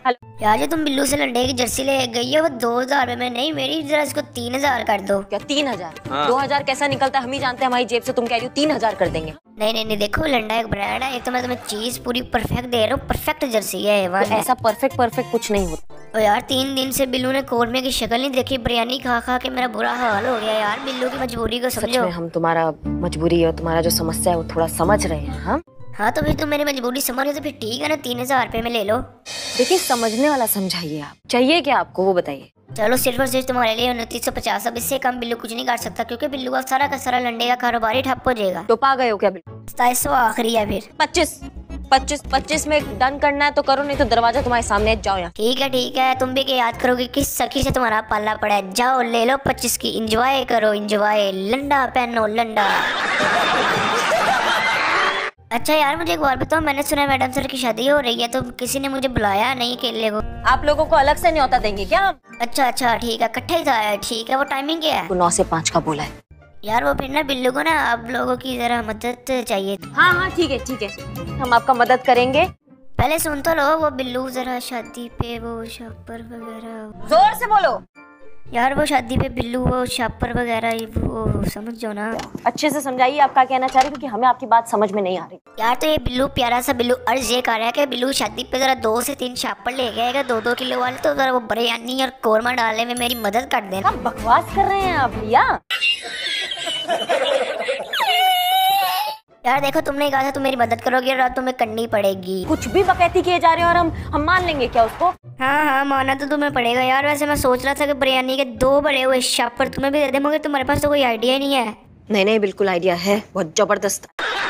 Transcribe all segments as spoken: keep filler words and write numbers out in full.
Hello यार जो तुम बिल्लू से लंडे की जर्सी ले गई है वो दो हजार में नहीं मेरी, जरा इसको तीन हजार कर दो। क्या तीन हजार? हाँ। दो हजार कैसा निकलता है हम ही जानते हैं हमारी जेब से, तुम कह रही हो तीन हजार कर देंगे? नहीं नहीं नहीं, देखो लंडा एक ब्रांड है, एक तो मैं तुम्हें चीज पूरी परफेक्ट दे रहा हूँ, परफेक्ट जर्सी है। तो ऐसा परफेक्ट परफेक्ट कुछ नहीं होता। ओ यार तीन दिन से बिल्लू ने कौरमे की शक्ल नहीं देखी, बिरयानी खा खा के मेरा बुरा हाल हो गया यार। बिल्लू की मजबूरी को सच समझो। में हम तुम्हारा मजबूरी और तुम्हारा जो समस्या है वो थोड़ा समझ रहे हैं हम। हाँ तो फिर तुम मेरी मजबूरी समझ तो फिर ठीक है ना, तीन हजार रुपए में ले लो। देखिए समझने वाला समझाइए, आप चाहिए क्या आपको वो बताइए। चलो सिर्फ और सिर्फ तुम्हारे लिए उनतीस सौ पचास, अब इससे कम बिल्लू कुछ नहीं कर सकता क्योंकि बिल्लू का सारा का सारा लंडे का कारोबार ही ठप हो जाएगा। तो पा गए हो क्या बिल्लू? सताईस सौ आखिरी है फिर। पच्चीस पच्चीस पच्चीस में डन करना है तो करो, नहीं तो दरवाजा तुम्हारे सामने है, जाओ यहाँ। ठीक है ठीक है, तुम भी क्या याद करोगे किस सखी से तुम्हारा पाला पड़ा है। जाओ ले लो पच्चीस की, इंजॉय करो इंजॉय, लंडा पहनो लंडा। अच्छा यार मुझे एक बार बताओ, मैंने सुना है मैडम सर की शादी हो रही है, तो किसी ने मुझे बुलाया नहीं अकेले को? आप लोगों को अलग से न्योता देंगे क्या हम? अच्छा अच्छा ठीक है, इकट्ठा ही था। ठीक है वो टाइमिंग क्या है? तो नौ से पाँच का बोला है यार वो फिर ना बिल्लू को ना आप लोगों की जरा मदद चाहिए। हाँ हाँ ठीक है ठीक है, हम आपका मदद करेंगे। पहले सुन तो लो, वो बिल्लू जरा शादी पे वो शापर वगैरह। जोर से बोलो यार वो शादी पे बिल्लू वो शापर वगैरह वो समझ जाओ ना। अच्छे से समझाइए आप क्या कहना चाह रहे, क्योंकि हमें आपकी बात समझ में नहीं आ रही। यार तो ये बिल्लू प्यारा सा बिल्लू अर्ज ये कर रहा है कि बिल्लू शादी पे जरा दो से तीन शापर ले गएगा, दो दो किलो वाले, तो जरा वो बिरयानी और कोरमा डालने में मेरी मदद कर देना। आप बकवास कर रहे हैं आप भैया। यार देखो तुमने कहा था तुम मेरी मदद करोगे और अब तुम्हें करनी पड़ेगी। कुछ भी बकैती किए जा रहे हो और हम हम मान लेंगे क्या उसको? हाँ हाँ माना तो तुम्हें पड़ेगा यार। वैसे मैं सोच रहा था कि बिरयानी के दो बड़े हुए शापर तुम्हें भी दे दे, मगर तुम्हारे पास तो कोई आइडिया ही नहीं है। नहीं नहीं बिल्कुल आइडिया है, बहुत जबरदस्त।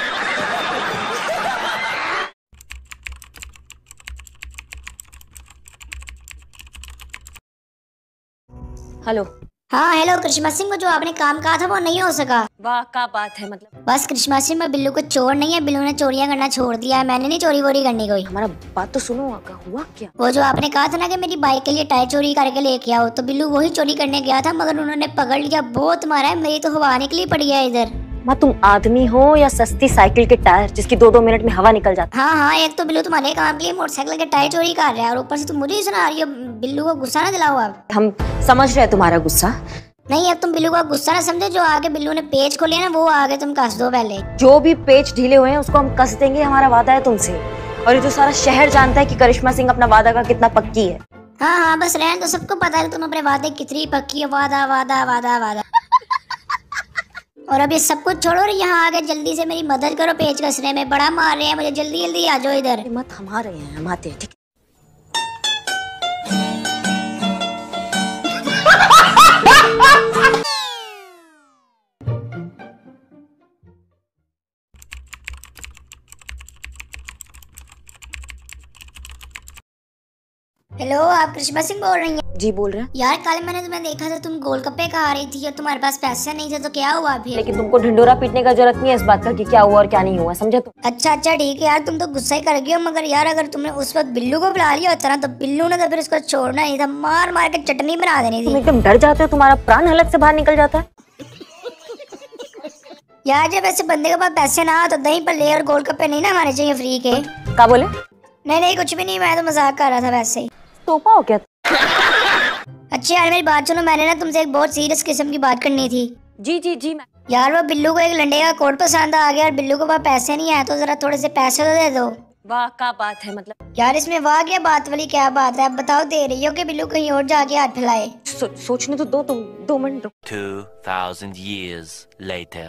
हेलो। हाँ हेलो, करिश्मा सिंह को जो आपने काम कहा था वो नहीं हो सका। वाह क्या बात है, मतलब बस करिश्मा सिंह में बिल्लू को चोर नहीं है, बिल्लू ने चोरियां करना छोड़ दिया है। मैंने नहीं चोरी वोरी करनी कोई। हमारा बात तो सुनो, क्या हुआ क्या? वो जो आपने कहा था ना कि मेरी बाइक के लिए टायर चोरी करके लेके आओ, तो बिल्लू वही चोरी करने गया था, मगर उन्होंने पकड़ लिया, बहुत मारा है, मेरी तो हवा निकली पड़ी है इधर। माँ तुम आदमी हो या सस्ती साइकिल के टायर जिसकी दो दो मिनट में हवा निकल जाती? हाँ हाँ, एक तो बिल्लू तुम्हारे काम के लिए मोटरसाइकिल के टायर चोरी कर रहा है और ऊपर से तुम मुझे ही सुना रही हो। बिल्लू को गुस्सा ना दिलाओ आप। हम समझ रहे हैं तुम्हारा गुस्सा। नहीं अब तुम बिल्लू का गुस्सा ना समझो, जो आगे बिल्लू ने पेज खोले ना वो आगे तुम कस दो पहले। जो भी पेज ढीले हुए हैं उसको हम कस देंगे, हमारा वादा है तुमसे। और ये जो सारा शहर जानता है कि करिश्मा सिंह अपना वादा का कितना पक्की है। हाँ हाँ बस रहने तो सबको पता है तुम अपने वादे कितनी पक्की है। वादा वादा वादा वादा। और अब ये सब कुछ छोड़ो और यहाँ आगे जल्दी से मेरी मदद करो, पेज कसने में बड़ा मार रहे हैं मुझे, जल्दी जल्दी आ जाओ इधर। मत थमा रहे हैं, हम आते हैं ठीक है। हेलो आप करिश्मा सिंह बोल रही हैं? जी बोल रहे हैं। यार कल मैंने तुम्हें देखा था, तुम गोलगप्पे खा रही थी और तुम्हारे पास पैसे नहीं थे, तो क्या हुआ फिर? लेकिन तुमको ढिंडोरा पीटने का जरूरत नहीं है इस बात का कि क्या हुआ और क्या नहीं हुआ, समझे तुम? अच्छा अच्छा ठीक है यार, तुम तो गुस्सा ही कर गई हो, मगर यार अगर तुमने उस वक्त बिल्लू को बुला लिया होता ना तो बिल्लू ने तो फिर उसको छोड़ना नहीं था, मार मार के चटनी बना देनी तुम थी। एकदम डर जाते हो, तुम्हारा प्राण हलक से बाहर निकल जाता है। यार जब ऐसे बंदे के पास पैसे ना हो तो दही पर ले और गोलगप्पे नहीं ना हमारे चाहिए फ्री के। क्या बोले? नहीं नहीं कुछ भी नहीं, मैं तो मजाक कर रहा था वैसे ही। तोपा हो क्या? अच्छा यार मेरी बात सुनो, मैंने ना तुमसे एक बहुत सीरियस किस्म की बात करनी थी। जी जी जी। मैं यार वो बिल्लू को एक लंडे का कोट पसंद आ गया और बिल्लू के पास पैसे नहीं आए, तो जरा थोड़े से पैसे तो दे दो। वाह क्या बात है, मतलब यार इसमें वाह क्या बात वाली क्या बात है, अब बताओ दे रही हो कि बिल्लू कहीं और जाके हाथ फैलाए? सो, सोचने तो दो तुम दो मिनट। Two thousand years later.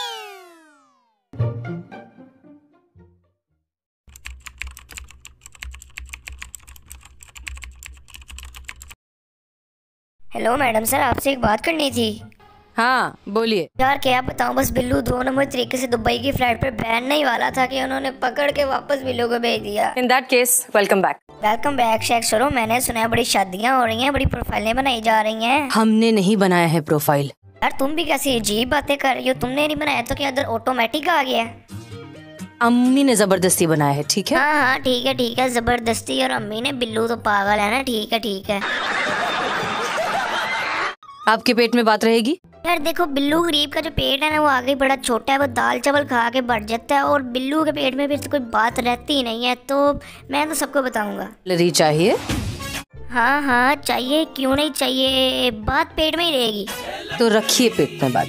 Hello madam sir, आपसे एक बात करनी थी। हाँ बोलिए। यार क्या बताऊं, बस बिल्लू दो नंबर तरीके से दुबई की फ्लाइट पे बैठने ही वाला था कि उन्होंने पकड़ के वापस बिल्लू को भेज दिया। In that case welcome back. Welcome back Sheikh सरो, मैंने सुना है बड़ी शादियां हो रही हैं, बड़ी प्रोफाइलें बनाई जा रही हैं। हमने नहीं बनाया है प्रोफाइल। यार तुम भी कैसी अजीब बातें कर रही हो, तुमने नहीं बनाया तो क्या इधर ऑटोमेटिक आ गया? अम्मी ने जबरदस्ती बनाया है, ठीक है? हाँ हाँ ठीक है ठीक है, जबरदस्ती और अम्मी ने, बिल्लू तो पागल है ना। ठीक है ठीक है। आपके पेट में बात रहेगी? यार देखो, बिल्लू गरीब का जो पेट है ना वो आगे बड़ा छोटा है, वो दाल चावल खा के बढ़ जाता है, और बिल्लू के पेट में फिर तो कोई बात रहती ही नहीं है। तो मैं तो सबको बताऊंगा। लरी चाहिए? हाँ हाँ चाहिए, क्यों नहीं चाहिए, बात पेट में ही रहेगी। तो रखिए पेट में बात।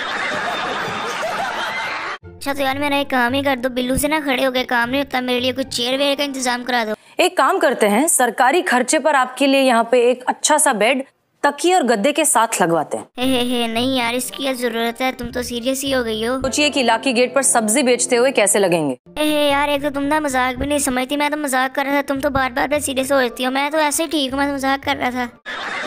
अच्छा तो यार मेरा एक काम ही कर दो, बिल्लू से ना खड़े हो गए काम नहीं होता, मेरे लिए कुछ चेयर वेयर का इंतजाम करा दो। एक काम करते हैं, सरकारी खर्चे पर आपके लिए यहाँ पे एक अच्छा सा बेड तकिए और गद्दे के साथ लगवाते हैं। हे हे हे नहीं यार, इसकी क्या जरूरत है, तुम तो सीरियस ही हो गई हो। सोचिए कि इलाके गेट पर सब्जी बेचते हुए कैसे लगेंगे। हे हे यार, एक तो तुम ना मजाक भी नहीं समझती, मैं तो मजाक कर रहा था, तुम तो बार बार सीरियस हो जाती हो। मैं तो ऐसे ही ठीक हूँ, मैं तो मजाक कर रहा था।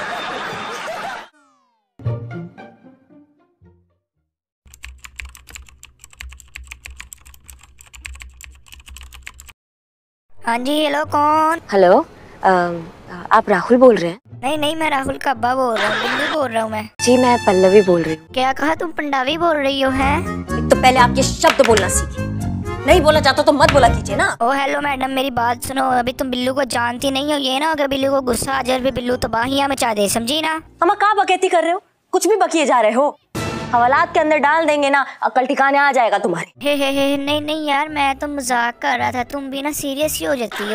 हाँ जी, हेलो कौन? हेलो, आप राहुल बोल रहे हैं? नहीं नहीं, मैं राहुल का अब्बा बोल रहा हूँ, बिल्लू बोल रहा हूँ मैं। जी मैं पल्लवी बोल रही हूँ। क्या कहा, तुम पंडावी बोल रही हो? हैं एक तो पहले आप ये शब्द बोलना सीखिए, नहीं बोला जाता तो मत बोला कीजिए ना। ओ हेलो मैडम, मेरी बात सुनो, अभी तुम बिल्लू को जानती नहीं हो, ये ना अगर बिल्लू को गुस्सा आ जाए फिर बिल्लू तबाहियां मचा दे, समझी ना? हम कहाँ बकैती कर रहे हो, कुछ भी बकिए जा रहे हो। हवालात के अंदर डाल देंगे ना, अकल ठिकाने आ जाएगा तुम्हारे। हे हे हे नहीं नहीं यार, मैं तो मजाक कर रहा था, तुम भी ना सीरियस ही हो जाती हो।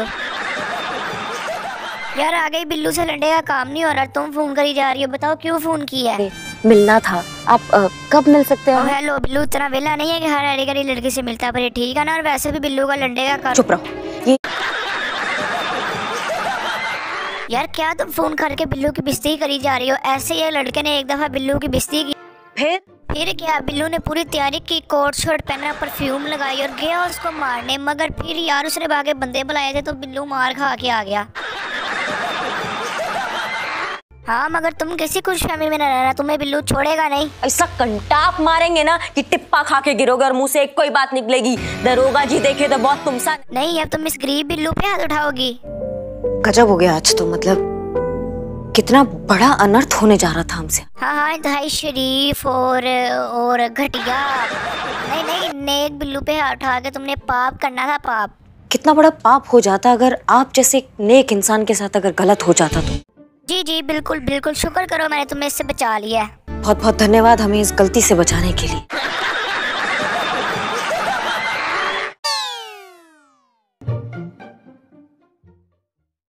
यार आ गई बिल्लू से लड़ने का काम नहीं हो रहा, तुम फोन करी जा रही हो, बताओ क्यों फोन किया है? मिलना था, आप आ, कब मिल सकते हो? हेलो, बिल्लू इतना वेला नहीं है कि हर अड़ी गड़ी लड़की से मिलता है, पर ठीक है ना? और वैसे भी बिल्लू का लड़ने का काम। चुप रहो। ये यार क्या तुम फोन करके बिल्लू की बेइज्जती करी जा रही हो? ऐसे ही लड़के ने एक दफा बिल्लू की बेइज्जती की, फिर फिर क्या, बिल्लू ने पूरी तैयारी की, कोट शर्ट पहना, परफ्यूम लगाई और गया उसको मारने, मगर फिर यार उसने भागे बंदे बुलाए थे तो बिल्लू मार खा के आ गया। हाँ मगर तुम किसी खुशफहमी में न रहना, तुम्हें बिल्लू छोड़ेगा नहीं। ऐसा कंटाप मारेंगे ना कि टिप्पा खा के गिरोगे और मुंह से एक कोई बात निकलेगी। दरोगा जी देखे तो बहुत तुमसा नहीं, अब तुम इस गरीब बिल्लू पे हाथ उठाओगी। गजब हो गया आज तो, मतलब कितना बड़ा अनर्थ होने जा रहा था हमसे। हाँ हाँ, इंतहाई शरीफ और और घटिया। नहीं नहीं, नेक बिल्लू पे हाथ उठा के तुमने पाप करना था, पाप। कितना बड़ा पाप हो जाता अगर आप जैसे एक नेक इंसान के साथ अगर गलत हो जाता तो। जी जी बिल्कुल बिल्कुल, शुक्र करो मैंने तुम्हें इससे बचा लिया है। बहुत बहुत धन्यवाद हमें इस गलती से बचाने के लिए।